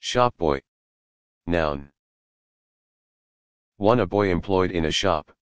Shopboy. Noun. 1. A boy employed in a shop.